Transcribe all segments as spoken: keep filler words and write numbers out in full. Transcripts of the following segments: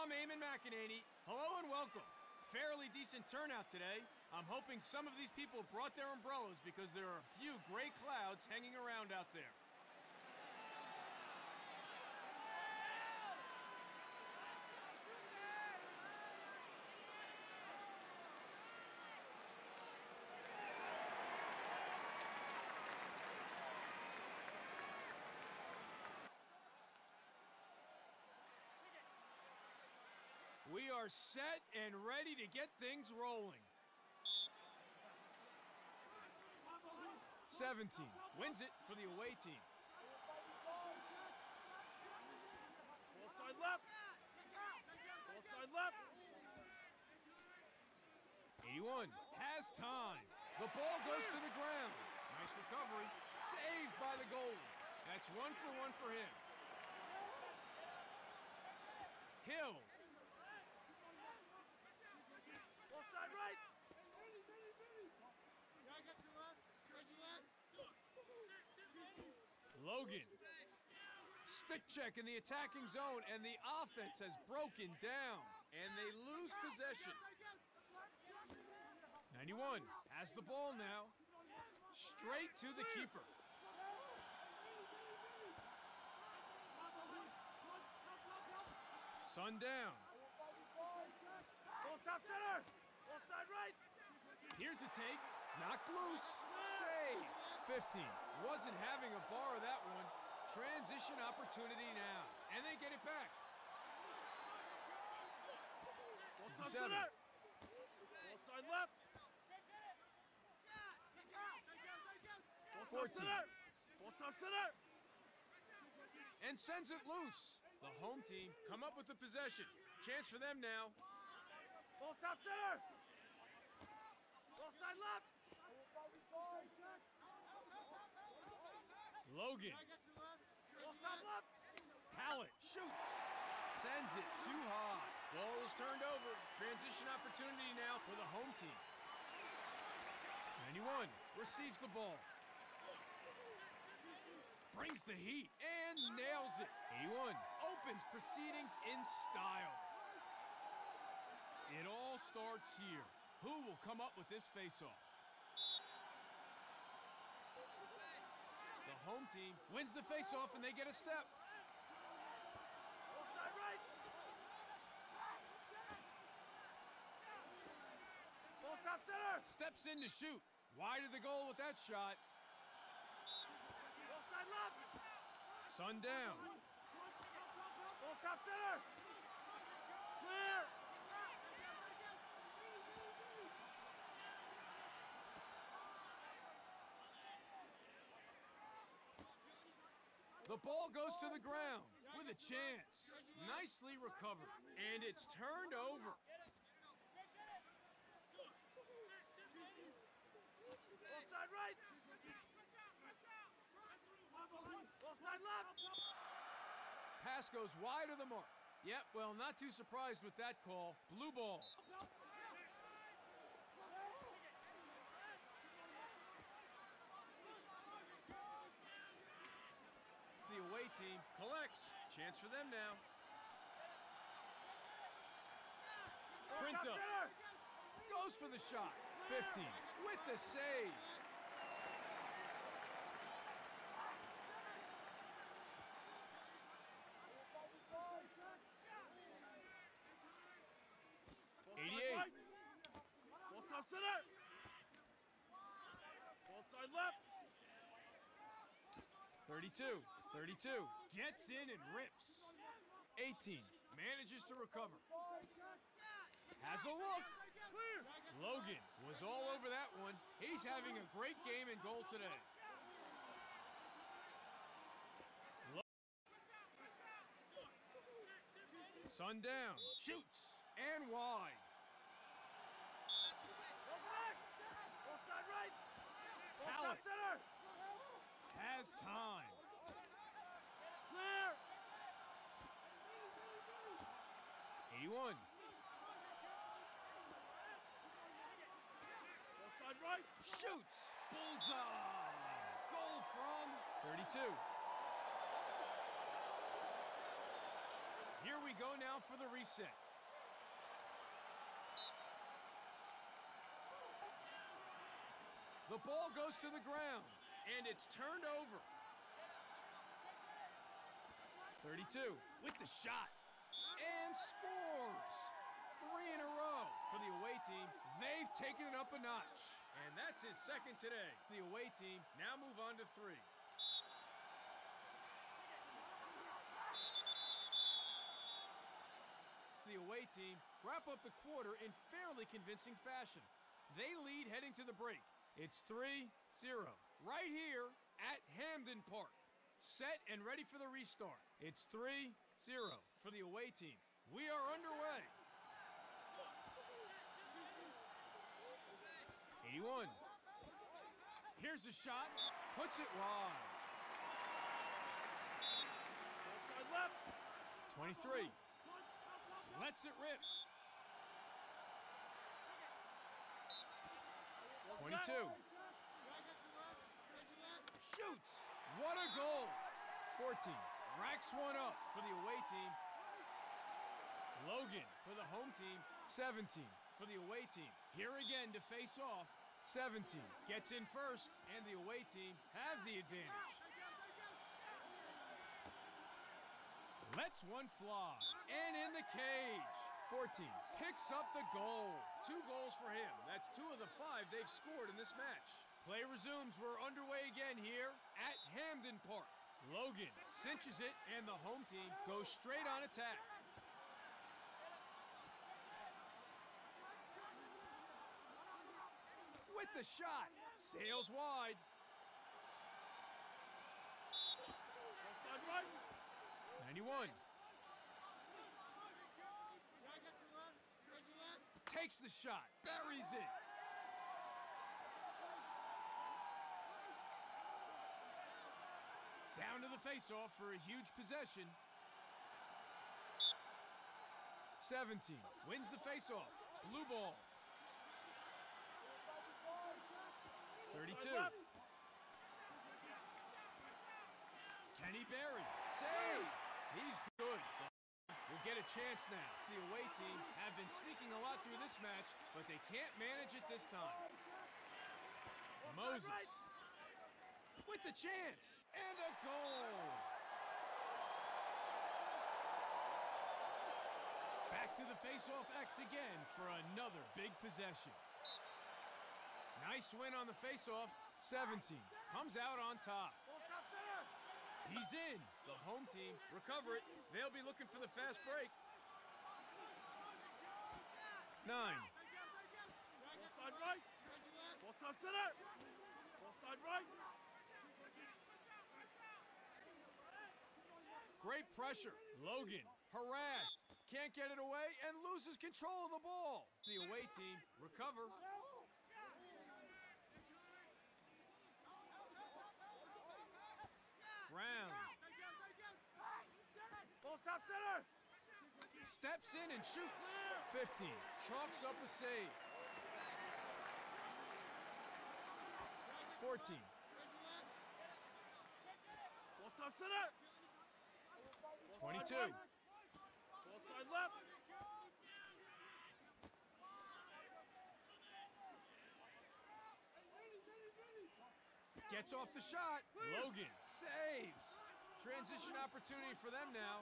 Tom, Eamon McEnany. Hello and welcome. Fairly decent turnout today. I'm hoping some of these people brought their umbrellas because there are a few gray clouds hanging around out there. We are set and ready to get things rolling. seventeen wins it for the away team. Ball side left. Ball side left. eighty-one has time. The ball goes to the ground. Nice recovery. Saved by the goalie. That's one for one for him. Hill. Ball side right. Logan. Stick check in the attacking zone, and the offense has broken down, and they lose possession. ninety-one has the ball now. Straight to the keeper. Sun down. Ball top center. Ball side right. Here's a take. Knocked loose. Save. fifteen. Wasn't having a bar of that one. Transition opportunity now. And they get it back. Ball top center. Ball side left. Ball top center. Ball top center. And sends it loose. The home team come up with the possession. Chance for them now. Ball top center. Ball side left. Logan. Ball top left. Hallett shoots. Sends it too high. Ball is turned over. Transition opportunity now for the home team. ninety-one receives the ball. Brings the heat and nails it. eighty-one opens proceedings in style. It all starts here. Who will come up with this faceoff? The home team wins the faceoff and they get a step. Ball side right. Ball top center. Steps in to shoot. Wide of the goal with that shot. Ball side left. Sun down. Ball top center. Clear. The ball goes to the ground with a chance. Nicely recovered. And it's turned over. Ball side right. Ball side left. Pass goes wide of the mark. Yep, well, not too surprised with that call. Blue ball. The away team collects. Chance for them now. Printup goes for the shot. fifteen with the save. eighty-eight. Ball top center. Ball side left. thirty-two. thirty-two. Gets in and rips. eighteen. Manages to recover. Has a look. Logan was all over that one. He's having a great game in goal today. Sun down. Shoots. And wide. Ball side right. Ball Hallett top center. has time. Clear. eighty-one. Ball side right. Shoots. Bullseye. Goal from thirty-two. Here we go now for the reset. The ball goes to the ground, and it's turned over. thirty-two with the shot, and scores. Three in a row for the away team. They've taken it up a notch, and that's his second today. The away team now move on to three. The away team wrap up the quarter in fairly convincing fashion. They lead heading to the break. It's three zero right here at Hamden Park. Set and ready for the restart. It's three zero for the away team. We are underway. eighty-one. Here's a shot. Puts it wide. Outside left. twenty-three. Lets it rip. twenty-two. Shoots. What a goal. fourteen. Racks one up for the away team. Logan for the home team. seventeen for the away team. Here again to face off. seventeen gets in first, and the away team have the advantage. Lets one fly. And in the cage. fourteen picks up the goal. Two goals for him. That's two of the five they've scored in this match. Play resumes. We're underway again here at Hamden Park. Logan cinches it, and the home team goes straight on attack. With the shot. Sails wide. Outside right. ninety-one. Takes the shot. Buries it. Down to the faceoff for a huge possession. seventeen wins the faceoff. Blue ball. thirty-two. Kenny Berry. Save. He's good. We'll get a chance now. The away team have been sneaking a lot through this match, but they can't manage it this time. Moses with the chance, and a goal. Back to the face-off X again for another big possession. Nice win on the face-off. seventeen comes out on top. He's in. The home team recover it. They'll be looking for the fast break. Nine. Ball side right. Ball side center. Ball side right. Great pressure. Logan harassed. Can't get it away and loses control of the ball. The away team recover. Round. Ball top center. Steps in and shoots. fifteen. Chalks up a save. fourteen. Ball top center. twenty-two. Ball side left. Gets off the shot. Logan saves. Transition opportunity for them now.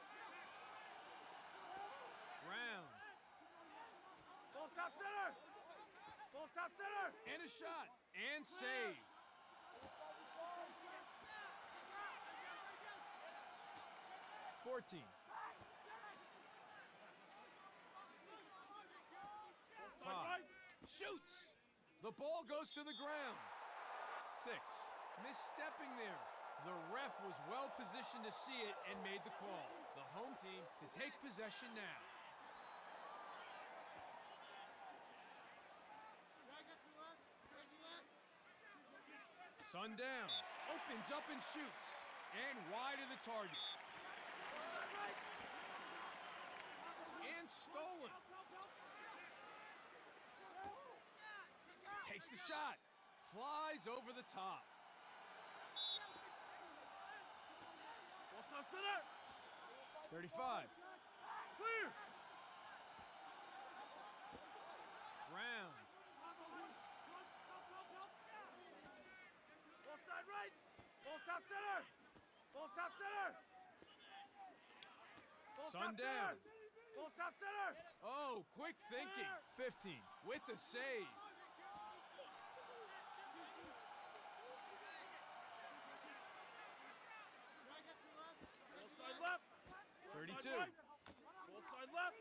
Round. Ball top center. Ball top center. And a shot. And saved. fourteen. Ball side right. Shoots. The ball goes to the ground. Six. Misstepping there. The ref was well positioned to see it and made the call. The home team to take possession now. Sun down. Opens up and shoots. And wide of the target. And stolen. Takes the shot. Flies over the top. Ball top center. thirty-five. Clear! Ground. Ball side right! Ball stop center! Ball stop center! Ball Sun stop down. center! Ball stop center! Oh, quick thinking. fifteen with the save. Ball side left! Ball thirty-two. side right! Ball side left!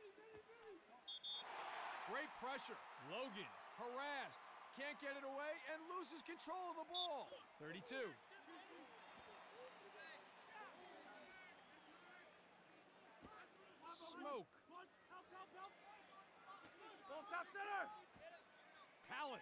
Great pressure. Logan harassed. Can't get it away and loses control of the ball. thirty-two. Smoke. Ball stop center! Talent.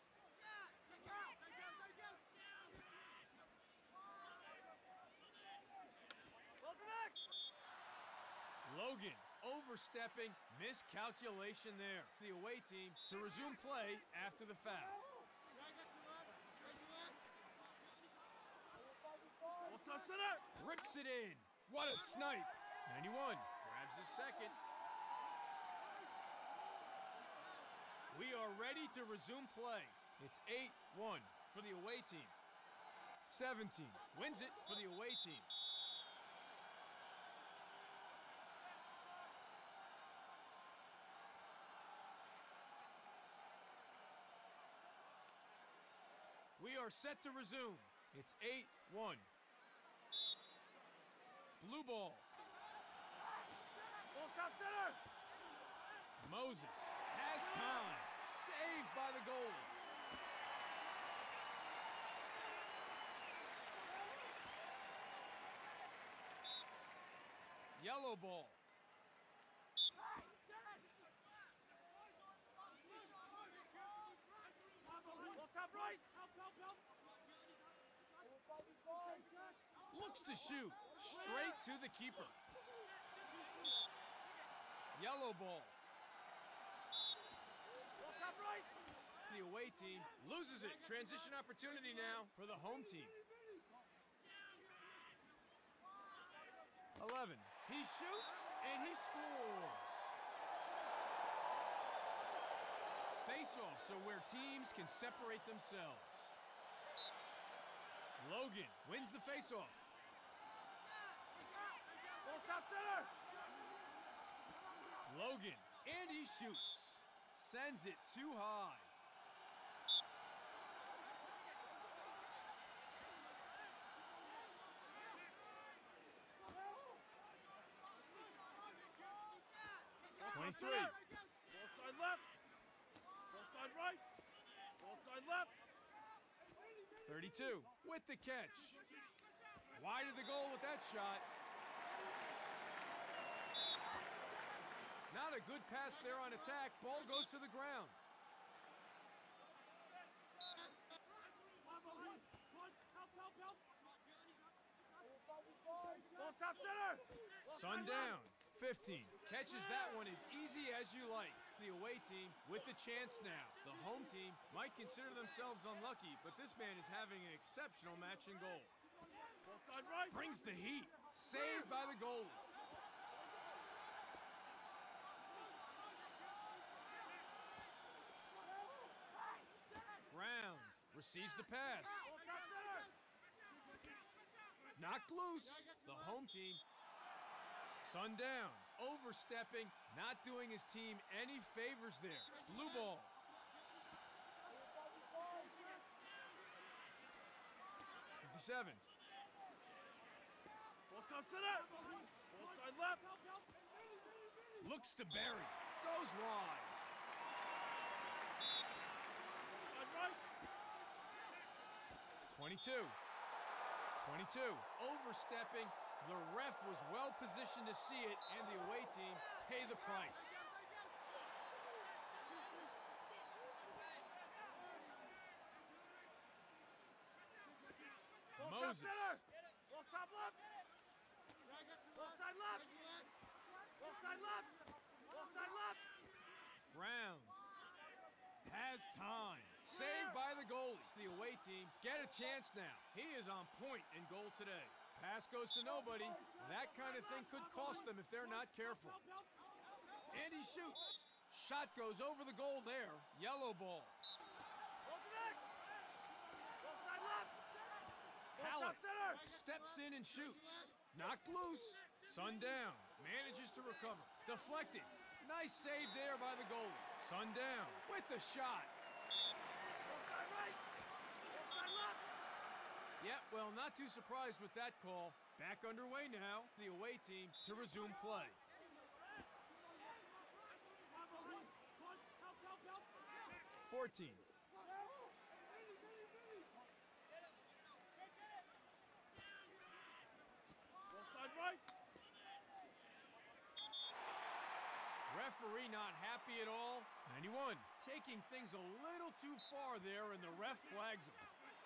Ball to next! Logan overstepping. Miscalculation there. The away team to resume play after the foul. Ball stop center! Rips it in. What a snipe. ninety-one grabs his second. We are ready to resume play. It's eight one for the away team. seventeen wins it for the away team. We are set to resume. It's eight one. Blue ball. Ball stop center! Moses has time. Saved by the goalie. Yellow ball. Ball stop right! Looks to shoot. Straight to the keeper. Yellow ball. Ball stop right! The away team loses it. Transition opportunity now for the home team. eleven. He shoots and he scores. Face-offs are where teams can separate themselves. Logan wins the face-off. Ball stop center! Logan, and he shoots. Sends it too high. twenty-three. Ball side left! Ball side right! Ball side left! thirty-two with the catch. Wide of the goal with that shot. Not a good pass there on attack. Ball goes to the ground. Ball stop center! Sun down. fifteen. Catches that one as easy as you like. The away team with the chance now. The home team might consider themselves unlucky, but this man is having an exceptional match in goal. Ball side right! Brings the heat. Saved by the goalie. Ground. Receives the pass. Ball stop center! Knocked loose. The home team. Sun down. Overstepping. Not doing his team any favors there. Blue ball. fifty-seven. Ball stop center! Ball side left! Looks to bury. Goes wide. Ball side right! twenty-two. twenty-two. Overstepping. The ref was well positioned to see it, and the away team pay the price. Ball Moses. stop center! Ball stop left! Ball side left! Ball side left! Ball side left! Ground. Has time. Saved by the goalie. The away team get a chance now. He is on point in goal today. Pass goes to nobody. That kind of thing could cost them if they're not careful. And he shoots. Shot goes over the goal there. Yellow ball. Hallett steps in and shoots. Knocked loose. Sundown manages to recover. Deflected. Nice save there by the goalie. Sundown with the shot. Yeah, well, not too surprised with that call. Back underway now, the away team to resume play. fourteen. Referee not happy at all. ninety-one, taking things a little too far there, and the ref flags him.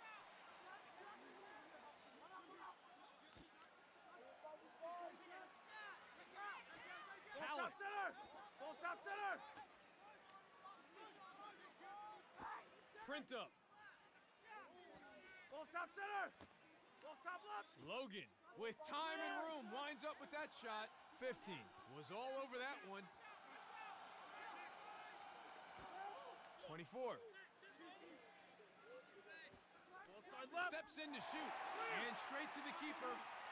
Hallett. Full stop center. Print up. Full stop center. Full stop left. Logan, with time and room, winds up with that shot. fifteen was all over that one. twenty-four. Steps in to shoot. And straight to the keeper.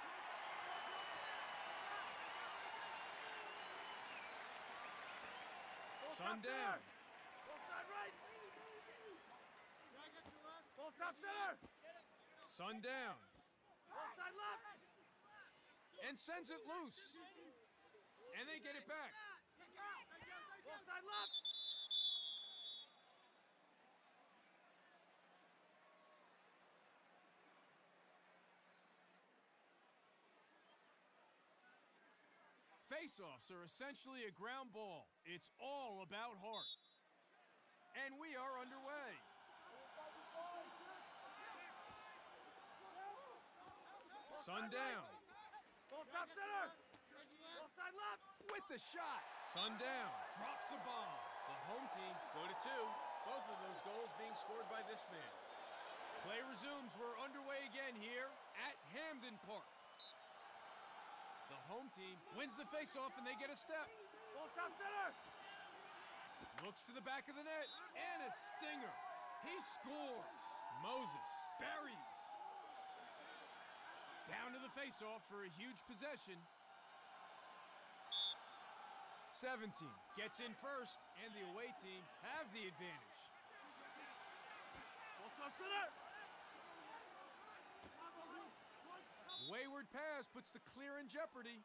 Sundown. Full side right. Full stop center. Sundown. Full side left. And sends it loose. And they get it back. Full side left. Face-offs are essentially a ground ball. It's all about heart. And we are underway. Sundown. Full stop center. Full side left. With the shot. Sundown drops a bomb. The home team go to two. Both of those goals being scored by this man. Play resumes. We're underway again here at Hamden Park. The home team wins the face-off and they get a step. Full stop center. Looks to the back of the net and a stinger. He scores. Moses buries. Down to the face-off for a huge possession. seventeen gets in first and the away team have the advantage. Full stop center. Wayward pass puts the clear in jeopardy.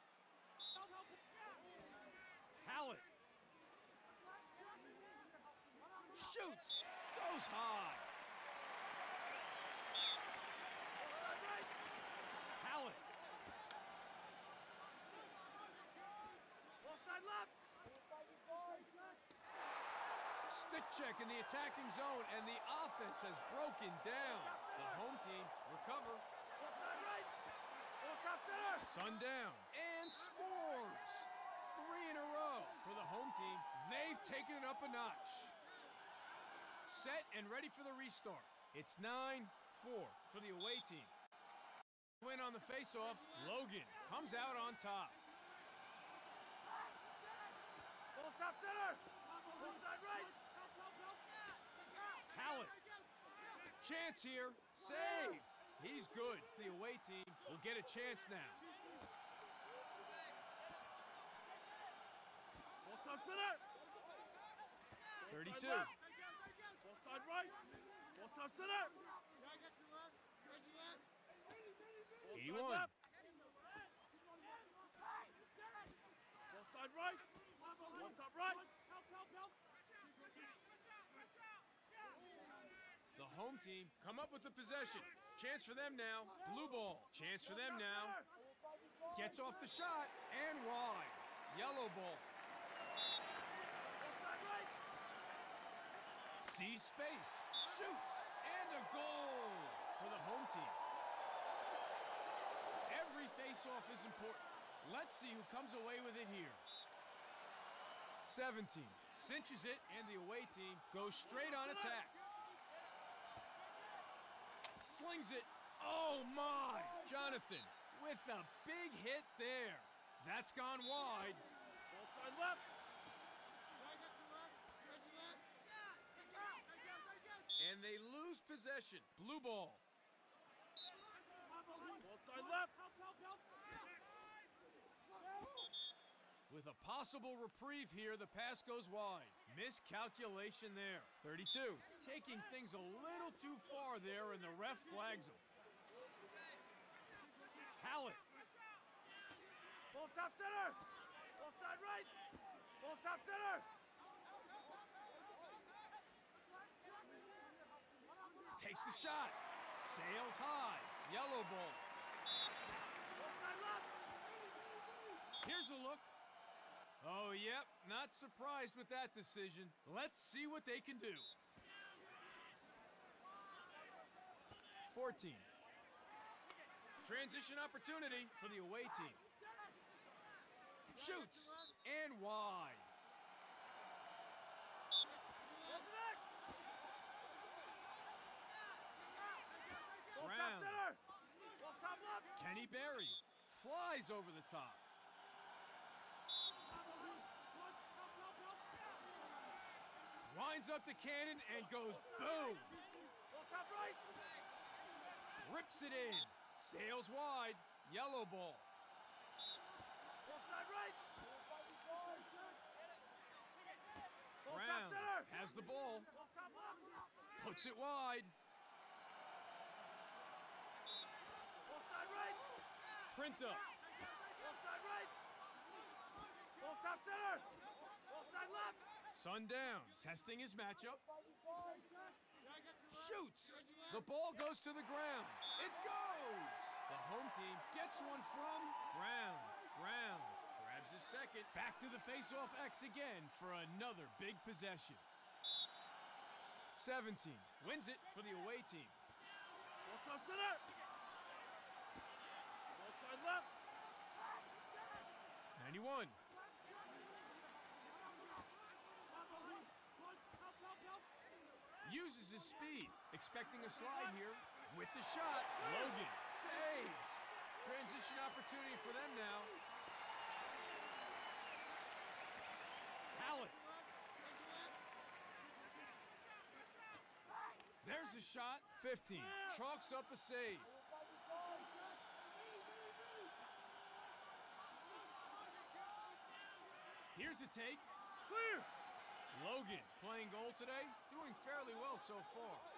Hallett. Shoots. Goes high. Hallett. Full side left. Stick check in the attacking zone and the offense has broken down. The home team recover. Sundown and scores. Three in a row for the home team. They've taken it up a notch. Set and ready for the restart. It's nine four for the away team. Win on the face-off. Logan comes out on top. Full stop center. Full side right. Hallett. Chance here. Saved. He's good. The away team will get a chance now. Full stop center. thirty-two. Full side right. Full stop center. eighty-one. Full side right. Full stop right. The home team come up with the possession. Chance for them now. Blue ball. Chance for them now. Gets off the shot and wide. Yellow ball. Sees space. Shoots. And a goal for the home team. Every face-off is important. Let's see who comes away with it here. seventeen. Cinches it and the away team goes straight on attack. Slings it Oh, my! Jonathan with a big hit there. That's gone wide. Ball side left. And they lose possession. Blue ball. Ball side left. With a possible reprieve here, the pass goes wide. Miscalculation there. thirty-two. Taking things a little too far there, and the ref flags him. Hallett. Ball top center. Ball side right. Ball top center. Takes the shot. Sails high. Yellow ball. Ball side left. Here's a look. Oh, yep. Not surprised with that decision. Let's see what they can do. fourteen. Transition opportunity for the away team. Shoots. And wide. Ball to next. Ball top Brown. center. Ball top left. Kenny Berry flies over the top. Winds up the cannon and goes boom. Ball top right. Rips it in. Sails wide. Yellow ball. Ball side right. Ball top Brown center. has the ball. Ball top left. Puts it wide. Ball side right. Printup. Ball side right. Ball top center. Ball side left. Sundown testing his matchup. Shoots. The ball goes to the ground. It goes. The home team gets one from Brown. Brown grabs his second. Back to the face-off X again for another big possession. seventeen. Wins it for the away team. Ball top center. Ball side left. ninety-one. Uses his speed, expecting a slide here. With the shot, Logan saves. Transition opportunity for them now. Hallett. There's a shot. fifteen. Chalks up a save. Here's a take. Clear. Logan playing goal today, doing fairly well so far.